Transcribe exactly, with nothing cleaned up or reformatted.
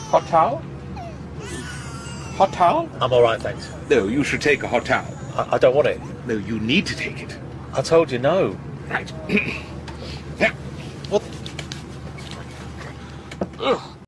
Hot towel? Hot towel? I'm all right, thanks. No, you should take a hot towel. I, I don't want it. No, you need to take it. I told you no. Right.